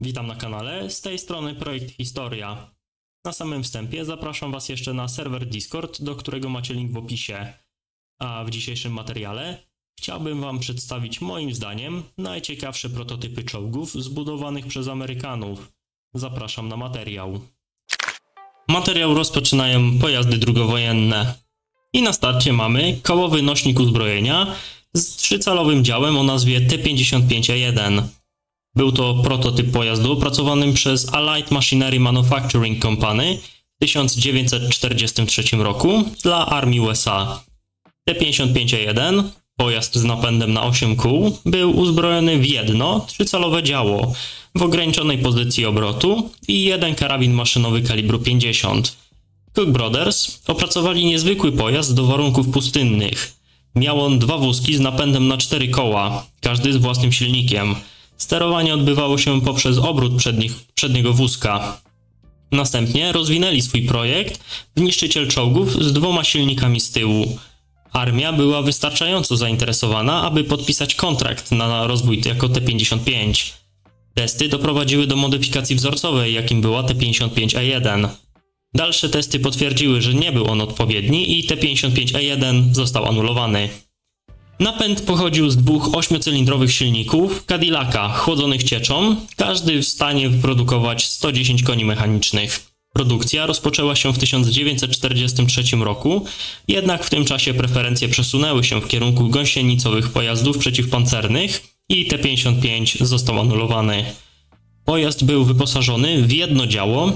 Witam na kanale, z tej strony Projekt Historia. Na samym wstępie zapraszam Was jeszcze na serwer Discord, do którego macie link w opisie. A w dzisiejszym materiale chciałbym Wam przedstawić moim zdaniem najciekawsze prototypy czołgów zbudowanych przez Amerykanów. Zapraszam na materiał. Materiał rozpoczynają pojazdy drugowojenne. I na starcie mamy kołowy nośnik uzbrojenia z trzycalowym działem o nazwie T-55E1. Był to prototyp pojazdu opracowany przez Allied Machinery Manufacturing Company w 1943 roku dla armii USA. T-55E1, pojazd z napędem na 8 kół, był uzbrojony w jedno trzycalowe działo w ograniczonej pozycji obrotu i jeden karabin maszynowy kalibru 50. Cook Brothers opracowali niezwykły pojazd do warunków pustynnych. Miał on dwa wózki z napędem na 4 koła, każdy z własnym silnikiem. Sterowanie odbywało się poprzez obrót przedniego wózka. Następnie rozwinęli swój projekt w niszczyciel czołgów z 2 silnikami z tyłu. Armia była wystarczająco zainteresowana, aby podpisać kontrakt na rozwój jako T-55. Testy doprowadziły do modyfikacji wzorcowej, jakim była T-55E1. Dalsze testy potwierdziły, że nie był on odpowiedni i T-55E1 został anulowany. Napęd pochodził z 2 8-cylindrowych silników Cadillaca chłodzonych cieczą, każdy w stanie wyprodukować 110 koni mechanicznych. Produkcja rozpoczęła się w 1943 roku, jednak w tym czasie preferencje przesunęły się w kierunku gąsienicowych pojazdów przeciwpancernych i T-55 został anulowany. Pojazd był wyposażony w jedno działo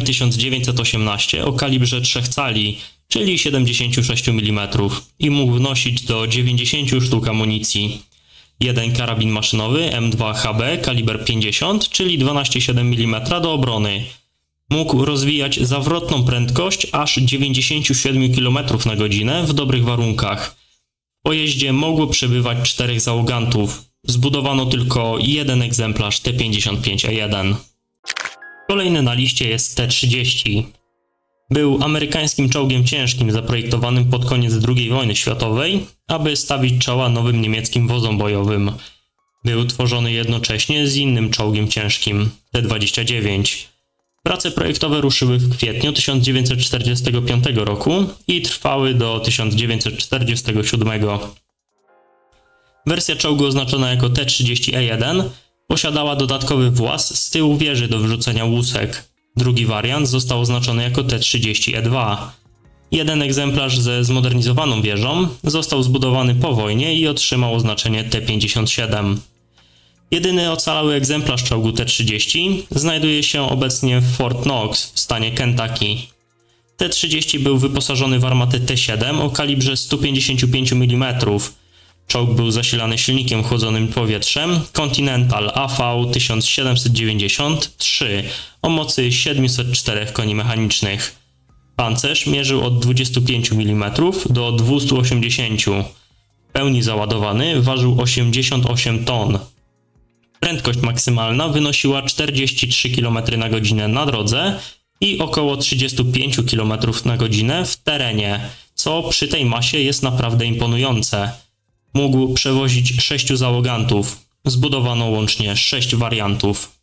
M1918 o kalibrze 3 cali, czyli 76 mm i mógł wnosić do 90 sztuk amunicji. Jeden karabin maszynowy M2HB kaliber 50, czyli 12,7 mm do obrony. Mógł rozwijać zawrotną prędkość aż 97 km na godzinę w dobrych warunkach. W pojeździe mogło przebywać 4 załogantów. Zbudowano tylko jeden egzemplarz T-55E1. Kolejny na liście jest T-30. Był amerykańskim czołgiem ciężkim zaprojektowanym pod koniec II wojny światowej, aby stawić czoła nowym niemieckim wozom bojowym. Był tworzony jednocześnie z innym czołgiem ciężkim, T-29. Prace projektowe ruszyły w kwietniu 1945 roku i trwały do 1947. Wersja czołgu oznaczona jako T-30E1 posiadała dodatkowy właz z tyłu wieży do wrzucenia łusek. Drugi wariant został oznaczony jako T-30E2. Jeden egzemplarz ze zmodernizowaną wieżą został zbudowany po wojnie i otrzymał oznaczenie T-57. Jedyny ocalały egzemplarz czołgu T-30 znajduje się obecnie w Fort Knox w stanie Kentucky. T-30 był wyposażony w armatę T-7 o kalibrze 155 mm. Czołg był zasilany silnikiem chłodzonym powietrzem Continental AV1793 o mocy 704 koni mechanicznych. Pancerz mierzył od 25 mm do 280. W pełni załadowany ważył 88 ton. Prędkość maksymalna wynosiła 43 km na godzinę na drodze i około 35 km na godzinę w terenie, co przy tej masie jest naprawdę imponujące. Mógł przewozić 6 załogantów. Zbudowano łącznie 6 wariantów.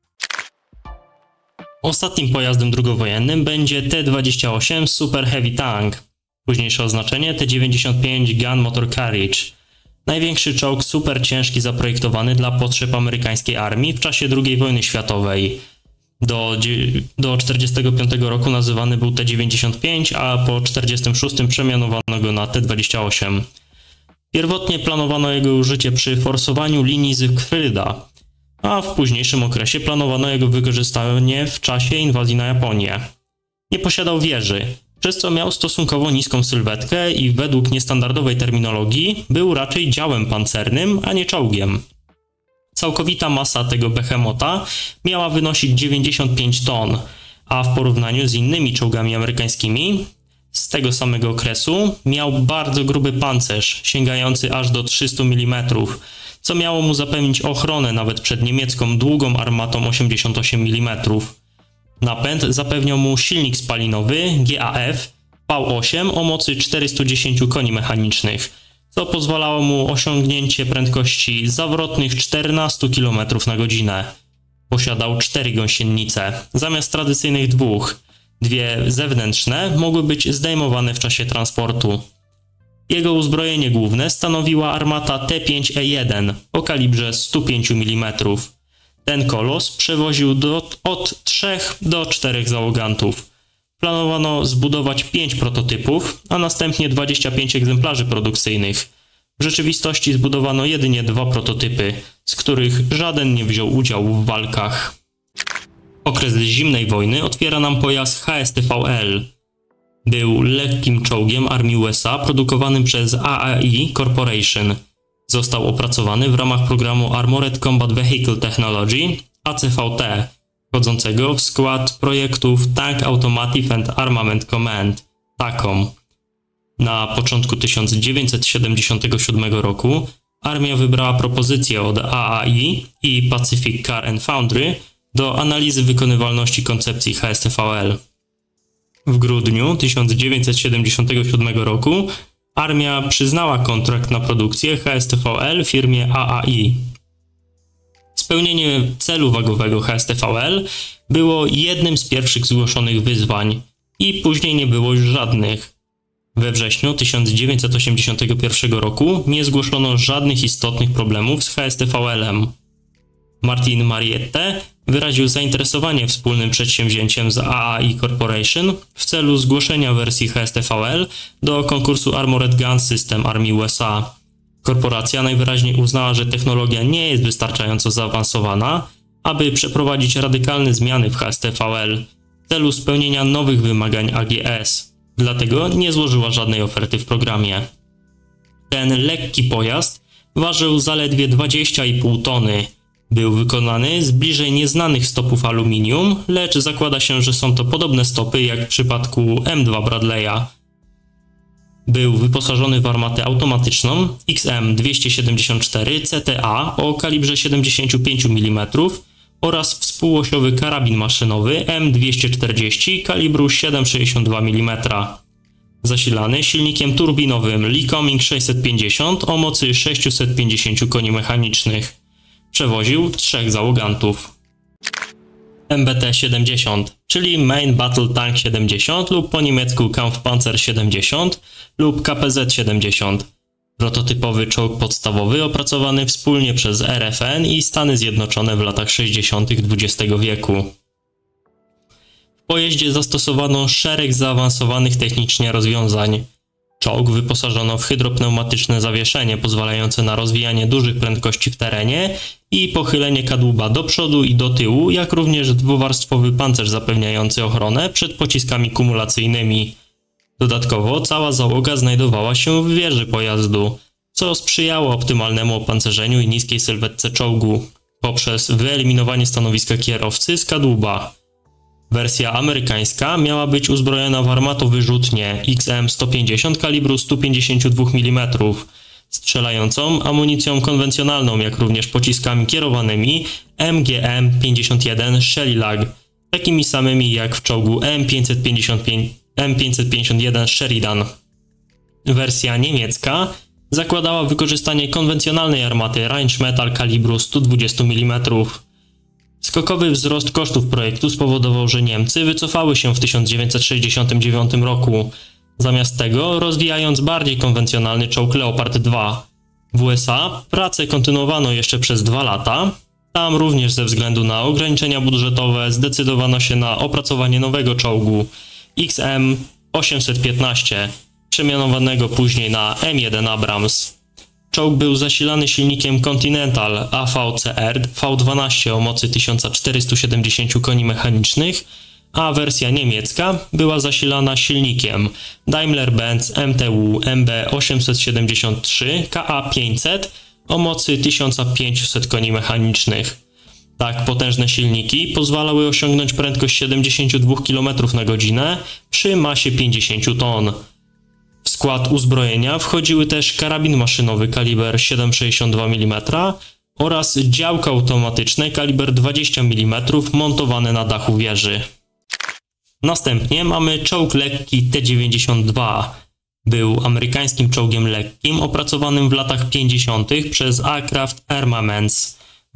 Ostatnim pojazdem drugowojennym będzie T-28 Super Heavy Tank, późniejsze oznaczenie T-95 Gun Motor Carriage. Największy czołg super ciężki zaprojektowany dla potrzeb amerykańskiej armii w czasie II wojny światowej. Do 1945 roku nazywany był T-95, a po 1946 przemianowano go na T-28. Pierwotnie planowano jego użycie przy forsowaniu linii Zygfryda, a w późniejszym okresie planowano jego wykorzystanie w czasie inwazji na Japonię. Nie posiadał wieży, przez co miał stosunkowo niską sylwetkę i według niestandardowej terminologii był raczej działem pancernym, a nie czołgiem. Całkowita masa tego behemota miała wynosić 95 ton, a w porównaniu z innymi czołgami amerykańskimi z tego samego okresu miał bardzo gruby pancerz, sięgający aż do 300 mm, co miało mu zapewnić ochronę nawet przed niemiecką długą armatą 88 mm. Napęd zapewniał mu silnik spalinowy GAF V8 o mocy 410 koni mechanicznych, co pozwalało mu osiągnięcie prędkości zawrotnych 14 km na godzinę. Posiadał 4 gąsienice, zamiast tradycyjnych 2. 2 zewnętrzne mogły być zdejmowane w czasie transportu. Jego uzbrojenie główne stanowiła armata T5E1 o kalibrze 105 mm. Ten kolos przewoził od 3 do 4 załogantów. Planowano zbudować 5 prototypów, a następnie 25 egzemplarzy produkcyjnych. W rzeczywistości zbudowano jedynie 2 prototypy, z których żaden nie wziął udziału w walkach. Okres zimnej wojny otwiera nam pojazd HSTVL. Był lekkim czołgiem armii USA produkowanym przez AAE Corporation. Został opracowany w ramach programu Armored Combat Vehicle Technology ACVT, wchodzącego w skład projektów Tank Automotive and Armament Command TACOM. Na początku 1977 roku armia wybrała propozycję od AAE i Pacific Car and Foundry do analizy wykonywalności koncepcji HSTVL. W grudniu 1977 roku armia przyznała kontrakt na produkcję HSTVL firmie AAE. Spełnienie celu wagowego HSTVL było jednym z pierwszych zgłoszonych wyzwań i później nie było już żadnych. We wrześniu 1981 roku nie zgłoszono żadnych istotnych problemów z HSTVL-em. Martin Mariette wyraził zainteresowanie wspólnym przedsięwzięciem z AAE Corporation w celu zgłoszenia wersji HSTVL do konkursu Armored Gun System armii USA. Korporacja najwyraźniej uznała, że technologia nie jest wystarczająco zaawansowana, aby przeprowadzić radykalne zmiany w HSTVL w celu spełnienia nowych wymagań AGS. Dlatego nie złożyła żadnej oferty w programie. Ten lekki pojazd ważył zaledwie 20,5 tony. Był wykonany z bliżej nieznanych stopów aluminium, lecz zakłada się, że są to podobne stopy jak w przypadku M2 Bradley'a. Był wyposażony w armatę automatyczną XM274 CTA o kalibrze 75 mm oraz współosiowy karabin maszynowy M240 kalibru 7,62 mm. Zasilany silnikiem turbinowym Lycoming 650 o mocy 650 koni mechanicznych. Przewoził 3 załogantów. MBT-70, czyli Main Battle Tank 70 lub po niemiecku Kampfpanzer 70 lub KPZ-70. Prototypowy czołg podstawowy opracowany wspólnie przez RFN i Stany Zjednoczone w latach 60. XX wieku. W pojeździe zastosowano szereg zaawansowanych technicznie rozwiązań. Czołg wyposażono w hydropneumatyczne zawieszenie pozwalające na rozwijanie dużych prędkości w terenie i pochylenie kadłuba do przodu i do tyłu, jak również dwuwarstwowy pancerz zapewniający ochronę przed pociskami kumulacyjnymi. Dodatkowo cała załoga znajdowała się w wieży pojazdu, co sprzyjało optymalnemu opancerzeniu i niskiej sylwetce czołgu poprzez wyeliminowanie stanowiska kierowcy z kadłuba. Wersja amerykańska miała być uzbrojona w armatowyrzutnię XM150 kalibru 152 mm, strzelającą amunicją konwencjonalną, jak również pociskami kierowanymi MGM-51 Shelly-Lag, takimi samymi jak w czołgu M551 Sheridan. Wersja niemiecka zakładała wykorzystanie konwencjonalnej armaty Rheinmetall kalibru 120 mm. Skokowy wzrost kosztów projektu spowodował, że Niemcy wycofały się w 1969 roku, zamiast tego rozwijając bardziej konwencjonalny czołg Leopard 2. W USA pracę kontynuowano jeszcze przez 2 lata. Tam również ze względu na ograniczenia budżetowe zdecydowano się na opracowanie nowego czołgu XM815, przemianowanego później na M1 Abrams. Czołg był zasilany silnikiem Continental AVCR V12 o mocy 1470 koni mechanicznych, a wersja niemiecka była zasilana silnikiem Daimler-Benz MTU MB873 KA500 o mocy 1500 koni mechanicznych. Tak potężne silniki pozwalały osiągnąć prędkość 72 km na godzinę przy masie 50 ton. W skład uzbrojenia wchodziły też karabin maszynowy kaliber 7,62 mm oraz działko automatyczne kaliber 20 mm montowane na dachu wieży. Następnie mamy czołg lekki T-92. Był amerykańskim czołgiem lekkim opracowanym w latach 50. przez Aircraft Armaments.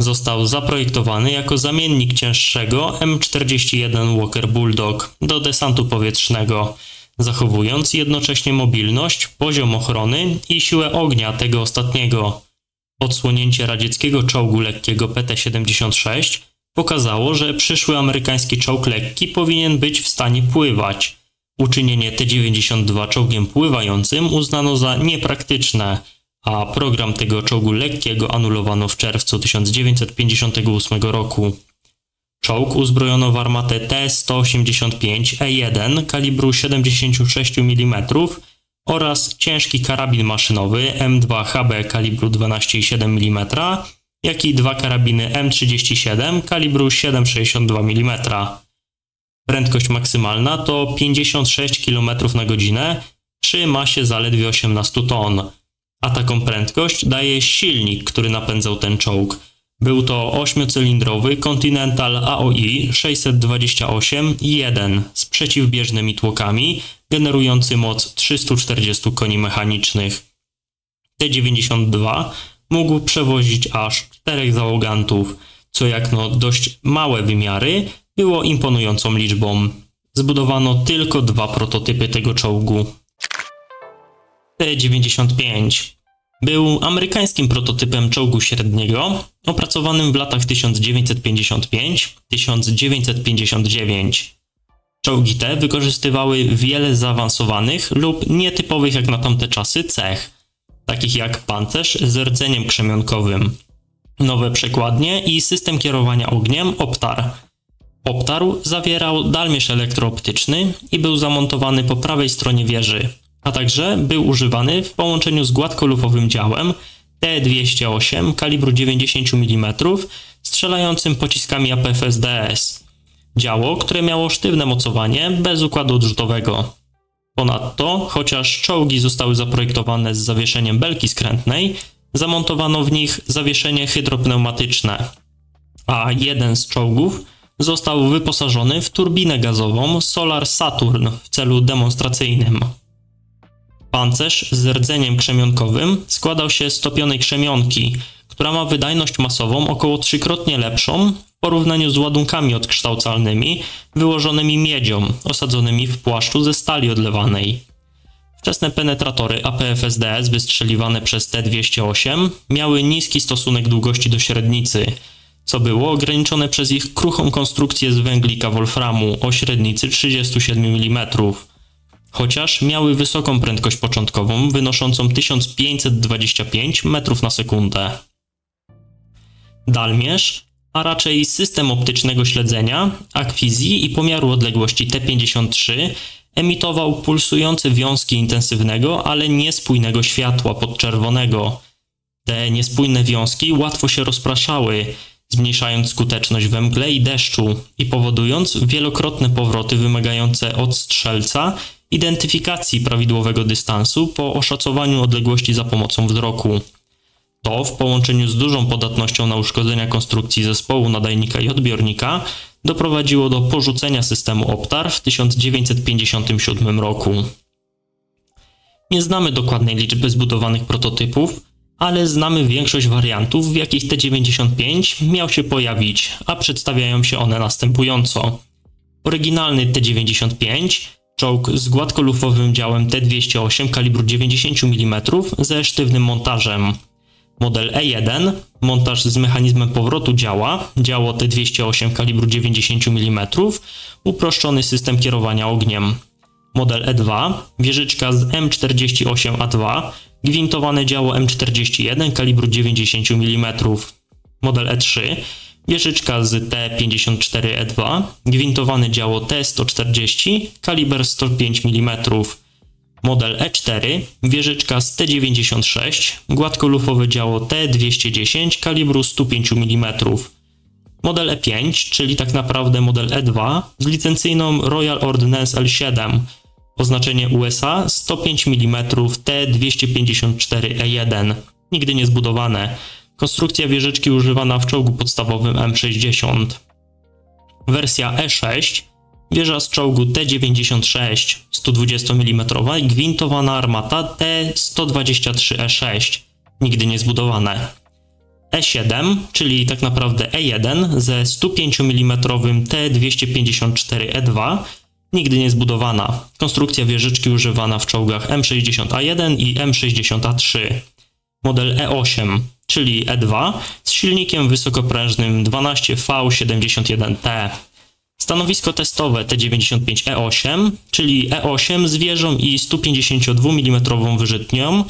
Został zaprojektowany jako zamiennik cięższego M41 Walker Bulldog do desantu powietrznego, zachowując jednocześnie mobilność, poziom ochrony i siłę ognia tego ostatniego. Odsłonięcie radzieckiego czołgu lekkiego PT-76 pokazało, że przyszły amerykański czołg lekki powinien być w stanie pływać. Uczynienie T-92 czołgiem pływającym uznano za niepraktyczne, a program tego czołgu lekkiego anulowano w czerwcu 1958 roku. Czołg uzbrojono w armatę T-185E1 kalibru 76 mm oraz ciężki karabin maszynowy M2HB kalibru 12,7 mm, jak i dwa karabiny M37 kalibru 7,62 mm. Prędkość maksymalna to 56 km na godzinę przy masie zaledwie 18 ton, a taką prędkość daje silnik, który napędzał ten czołg. Był to 8-cylindrowy Continental AOI 628-1 z przeciwbieżnymi tłokami, generujący moc 340 koni mechanicznych. T-92 mógł przewozić aż 4 załogantów, co jak no dość małe wymiary było imponującą liczbą. Zbudowano tylko 2 prototypy tego czołgu. T-95 był amerykańskim prototypem czołgu średniego, opracowanym w latach 1955-1959. Czołgi te wykorzystywały wiele zaawansowanych lub nietypowych jak na tamte czasy cech, takich jak pancerz z rdzeniem krzemionkowym, nowe przekładnie i system kierowania ogniem OPTAR. OPTAR zawierał dalmierz elektrooptyczny i był zamontowany po prawej stronie wieży, a także był używany w połączeniu z gładkolufowym działem T-208 kalibru 90 mm strzelającym pociskami APFSDS. Działo, które miało sztywne mocowanie bez układu odrzutowego. Ponadto, chociaż czołgi zostały zaprojektowane z zawieszeniem belki skrętnej, zamontowano w nich zawieszenie hydropneumatyczne, a jeden z czołgów został wyposażony w turbinę gazową Solar Saturn w celu demonstracyjnym. Pancerz z rdzeniem krzemionkowym składał się z topionej krzemionki, która ma wydajność masową około 3-krotnie lepszą w porównaniu z ładunkami odkształcalnymi wyłożonymi miedzią, osadzonymi w płaszczu ze stali odlewanej. Wczesne penetratory APFSDS wystrzeliwane przez T-208 miały niski stosunek długości do średnicy, co było ograniczone przez ich kruchą konstrukcję z węglika wolframu o średnicy 37 mm, chociaż miały wysoką prędkość początkową wynoszącą 1525 metrów na sekundę. Dalmierz, a raczej system optycznego śledzenia, akwizji i pomiaru odległości T-53 emitował pulsujące wiązki intensywnego, ale niespójnego światła podczerwonego. Te niespójne wiązki łatwo się rozpraszały, zmniejszając skuteczność we mgle i deszczu i powodując wielokrotne powroty wymagające od strzelca identyfikacji prawidłowego dystansu po oszacowaniu odległości za pomocą wzroku. To w połączeniu z dużą podatnością na uszkodzenia konstrukcji zespołu nadajnika i odbiornika doprowadziło do porzucenia systemu OPTAR w 1957 roku. Nie znamy dokładnej liczby zbudowanych prototypów, ale znamy większość wariantów, w jakich T-95 miał się pojawić, a przedstawiają się one następująco. Oryginalny T-95, czołg z gładkolufowym działem T-208 kalibru 90 mm ze sztywnym montażem. Model E1, montaż z mechanizmem powrotu działa, działo T-208 kalibru 90 mm, uproszczony system kierowania ogniem. Model E2, wieżyczka z M48A2, gwintowane działo M41 kalibru 90 mm. Model E3, wieżyczka z T54E2, gwintowane działo T140, kaliber 105 mm. Model E4, wieżyczka z T96, gładkolufowe działo T210 kalibru 105 mm. Model E5, czyli tak naprawdę model E2 z licencyjną Royal Ordnance L7, oznaczenie USA 105 mm T254E1, nigdy nie zbudowane. Konstrukcja wieżyczki używana w czołgu podstawowym M60. Wersja E6, wieża z czołgu T96, 120 mm gwintowana armata T123E6, nigdy nie zbudowane. E7, czyli tak naprawdę E1 ze 105 mm T254E2, nigdy nie zbudowana. Konstrukcja wieżyczki używana w czołgach M60A1 i M60A3. Model E8, czyli E2 z silnikiem wysokoprężnym 12V71T. Stanowisko testowe T95E8, czyli E8 z wieżą i 152 mm wyrzutnią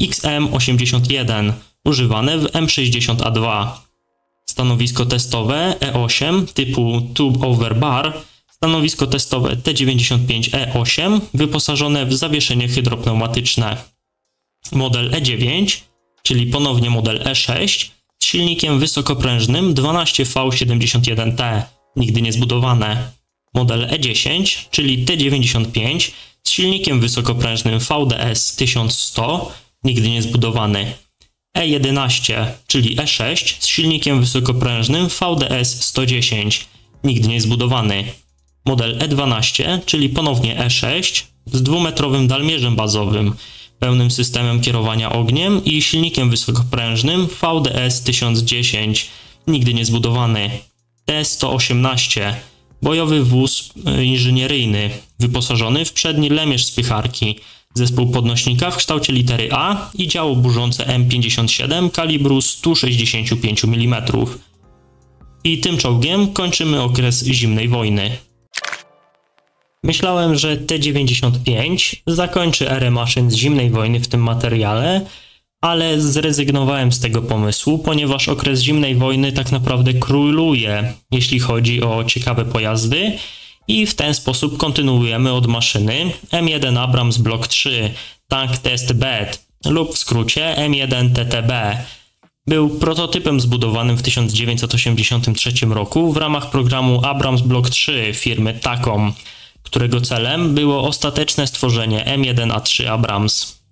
XM81, używane w M60A2. Stanowisko testowe E8 typu Tube Over Bar, stanowisko testowe T95E8 wyposażone w zawieszenie hydropneumatyczne. Model E9, czyli ponownie model E6 z silnikiem wysokoprężnym 12V71T, nigdy nie zbudowane. Model E10, czyli T95 z silnikiem wysokoprężnym VDS 1100, nigdy nie zbudowany. E11, czyli E6 z silnikiem wysokoprężnym VDS 110, nigdy nie zbudowany. Model E12, czyli ponownie E6 z dwumetrowym dalmierzem bazowym, pełnym systemem kierowania ogniem i silnikiem wysokoprężnym VDS 1010, nigdy nie zbudowany. T118, bojowy wóz inżynieryjny, wyposażony w przedni lemierz spycharki, zespół podnośnika w kształcie litery A i działo burzące M57 kalibru 165 mm. I tym czołgiem kończymy okres zimnej wojny. Myślałem, że T95 zakończy erę maszyn z zimnej wojny w tym materiale, ale zrezygnowałem z tego pomysłu, ponieważ okres zimnej wojny tak naprawdę króluje, jeśli chodzi o ciekawe pojazdy, i w ten sposób kontynuujemy od maszyny M1 Abrams Block 3 Tank Test Bed, lub w skrócie M1 TTB. Był prototypem zbudowanym w 1983 roku w ramach programu Abrams Block 3 firmy Takom, którego celem było ostateczne stworzenie M1A3 Abrams.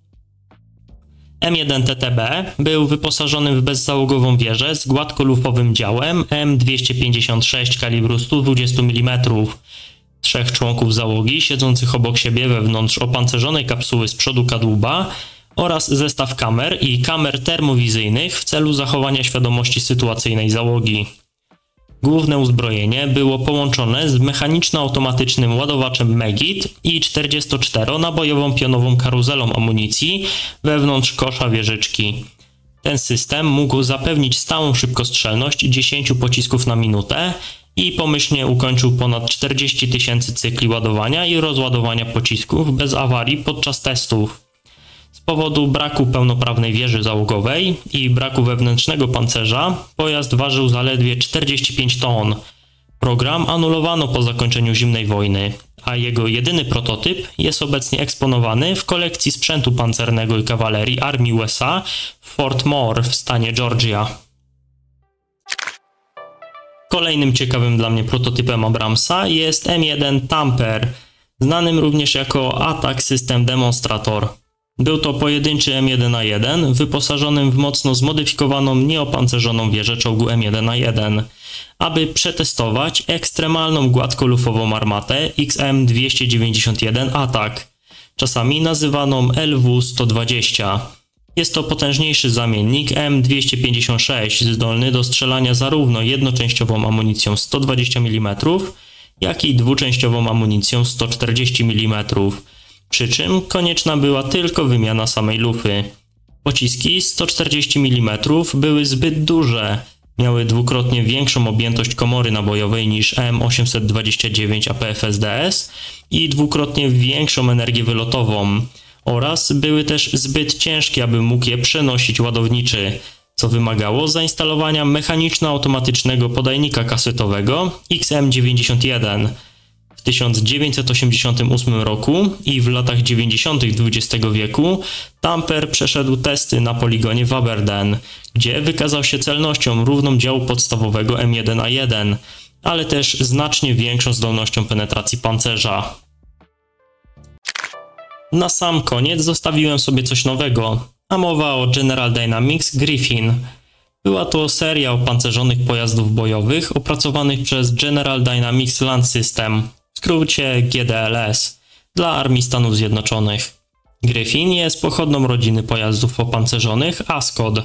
M1 TTB był wyposażony w bezzałogową wieżę z gładkolufowym działem M256 kalibru 120 mm, 3 członków załogi siedzących obok siebie wewnątrz opancerzonej kapsuły z przodu kadłuba oraz zestaw kamer i kamer termowizyjnych w celu zachowania świadomości sytuacyjnej załogi. Główne uzbrojenie było połączone z mechaniczno-automatycznym ładowaczem Megit i 44-nabojową pionową karuzelą amunicji wewnątrz kosza wieżyczki. Ten system mógł zapewnić stałą szybkostrzelność 10 pocisków na minutę i pomyślnie ukończył ponad 40 000 cykli ładowania i rozładowania pocisków bez awarii podczas testów. Z powodu braku pełnoprawnej wieży załogowej i braku wewnętrznego pancerza pojazd ważył zaledwie 45 ton. Program anulowano po zakończeniu zimnej wojny, a jego jedyny prototyp jest obecnie eksponowany w kolekcji sprzętu pancernego i kawalerii Armii USA w Fort Moore w stanie Georgia. Kolejnym ciekawym dla mnie prototypem Abramsa jest M1 Tamper, znanym również jako Attack System Demonstrator. Był to pojedynczy M1A1 wyposażonym w mocno zmodyfikowaną, nieopancerzoną wieżę czołgu M1A1, aby przetestować ekstremalną gładkolufową armatę XM291 Attack, czasami nazywaną LW-120. Jest to potężniejszy zamiennik M256, zdolny do strzelania zarówno jednoczęściową amunicją 120 mm, jak i dwuczęściową amunicją 140 mm. Przy czym konieczna była tylko wymiana samej lufy. Pociski 140 mm były zbyt duże, miały dwukrotnie większą objętość komory nabojowej niż M829 APFSDS i dwukrotnie większą energię wylotową oraz były też zbyt ciężkie, aby mógł je przenosić ładowniczy, co wymagało zainstalowania mechaniczno-automatycznego podajnika kasetowego XM91. W 1988 roku i w latach 90. XX wieku Tamper przeszedł testy na poligonie w Aberdeen, gdzie wykazał się celnością równą działu podstawowego M1A1, ale też znacznie większą zdolnością penetracji pancerza. Na sam koniec zostawiłem sobie coś nowego, a mowa o General Dynamics Griffin. Była to seria opancerzonych pojazdów bojowych opracowanych przez General Dynamics Land System, w skrócie GDLS, dla Armii Stanów Zjednoczonych. Griffin jest pochodną rodziny pojazdów opancerzonych Ascod,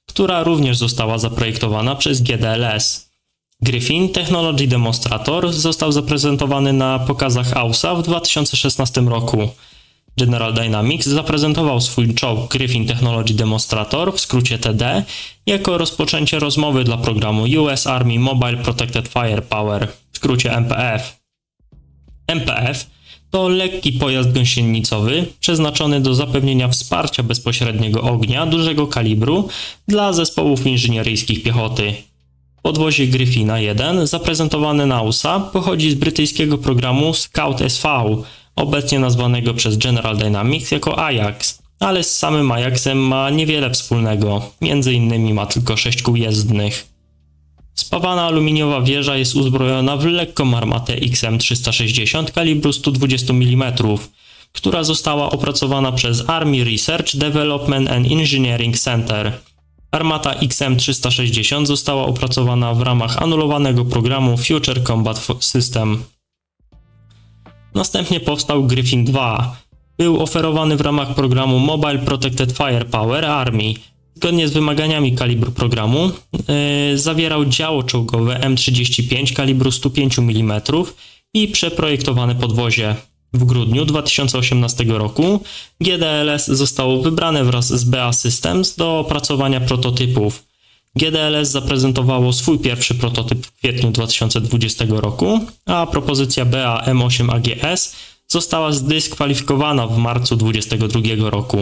która również została zaprojektowana przez GDLS. Griffin Technology Demonstrator został zaprezentowany na pokazach AUSA w 2016 roku. General Dynamics zaprezentował swój czołg Griffin Technology Demonstrator, w skrócie TD, jako rozpoczęcie rozmowy dla programu US Army Mobile Protected Firepower, w skrócie MPF. MPF to lekki pojazd gąsienicowy przeznaczony do zapewnienia wsparcia bezpośredniego ognia dużego kalibru dla zespołów inżynieryjskich piechoty. Podwozie Griffina 1 zaprezentowane na USA pochodzi z brytyjskiego programu Scout SV, obecnie nazwanego przez General Dynamics jako Ajax, ale z samym Ajaxem ma niewiele wspólnego, między innymi ma tylko 6 kół jezdnych. Spawana aluminiowa wieża jest uzbrojona w lekką armatę XM360 kalibru 120 mm, która została opracowana przez Army Research Development and Engineering Center. Armata XM360 została opracowana w ramach anulowanego programu Future Combat System. Następnie powstał Griffin 2. Był oferowany w ramach programu Mobile Protected Firepower Army. Zgodnie z wymaganiami kalibru programu zawierał działo czołgowe M35 kalibru 105 mm i przeprojektowane podwozie. W grudniu 2018 roku GDLS zostało wybrane wraz z BAE Systems do opracowania prototypów. GDLS zaprezentowało swój pierwszy prototyp w kwietniu 2020 roku, a propozycja BAE M8 AGS została zdyskwalifikowana w marcu 2022 roku.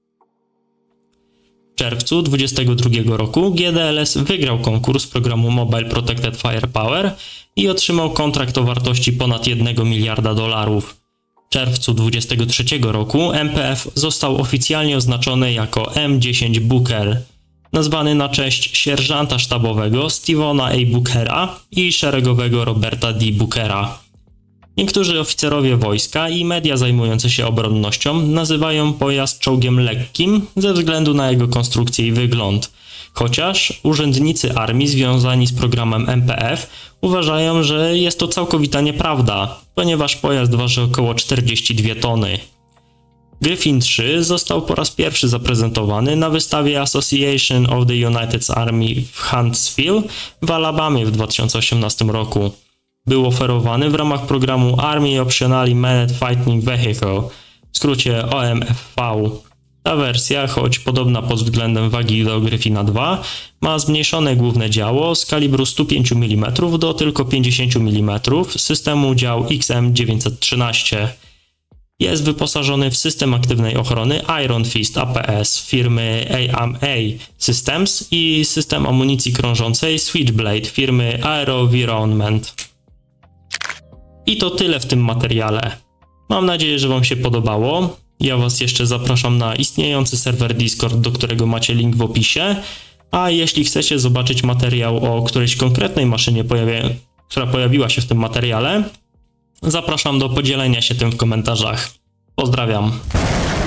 W czerwcu 2022 roku GDLS wygrał konkurs programu Mobile Protected Firepower i otrzymał kontrakt o wartości ponad $1 miliarda. W czerwcu 2023 roku MPF został oficjalnie oznaczony jako M10 Booker, nazwany na cześć sierżanta sztabowego Stevena A. Bookera i szeregowego Roberta D. Bookera. Niektórzy oficerowie wojska i media zajmujące się obronnością nazywają pojazd czołgiem lekkim ze względu na jego konstrukcję i wygląd, chociaż urzędnicy armii związani z programem MPF uważają, że jest to całkowita nieprawda, ponieważ pojazd waży około 42 tony. Griffin 3 został po raz pierwszy zaprezentowany na wystawie Association of the United Army w Huntsville w Alabamie w 2018 roku. Był oferowany w ramach programu Army Optionally Manned Fighting Vehicle, w skrócie OMFV. Ta wersja, choć podobna pod względem wagi do Griffina 2, ma zmniejszone główne działo z kalibru 105 mm do tylko 50 mm systemu dział XM913. Jest wyposażony w system aktywnej ochrony Iron Fist APS firmy AMA Systems i system amunicji krążącej Switchblade firmy AeroVironment. I to tyle w tym materiale. Mam nadzieję, że Wam się podobało. Ja Was jeszcze zapraszam na istniejący serwer Discord, do którego macie link w opisie. A jeśli chcecie zobaczyć materiał o którejś konkretnej maszynie, która pojawiła się w tym materiale, zapraszam do podzielenia się tym w komentarzach. Pozdrawiam.